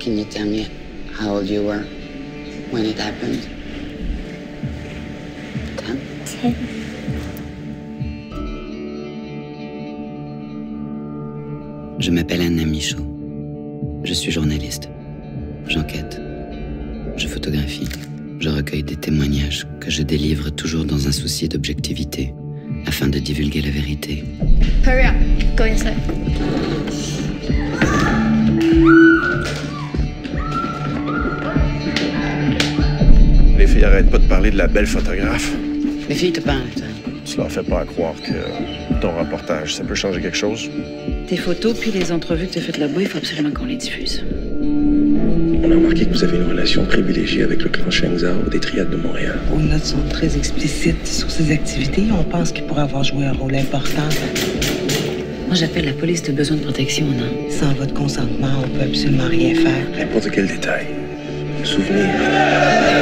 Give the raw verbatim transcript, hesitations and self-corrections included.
Can you tell me how old you were when it happened? Ten? Ten. Je m'appelle Anna Michaud. Je suis journaliste. J'enquête. Je photographie. Je recueille des témoignages que je délivre toujours dans un souci d'objectivité, afin de divulguer la vérité. Hurry up. Go inside. Les filles arrêtent pas de parler de la belle photographe. Les filles te parlent, toi. Tu leur fais pas croire que ton reportage, ça peut changer quelque chose? Tes photos puis les entrevues que tu as faites là-bas, il faut absolument qu'on les diffuse. On a remarqué que vous avez une relation privilégiée avec le clan Shenzhou des Triades de Montréal. Vos notes sont très explicites sur ces activités. On pense qu'il pourrait avoir joué un rôle important. Moi, j'appelle la police, t'as besoin de protection, non? Sans votre consentement, on peut absolument rien faire. N'importe quel détail. Souvenir.